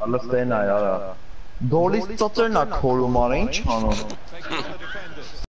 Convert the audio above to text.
Alles den, ja. Dolis Zotter nach Kolumar, ինչ անում։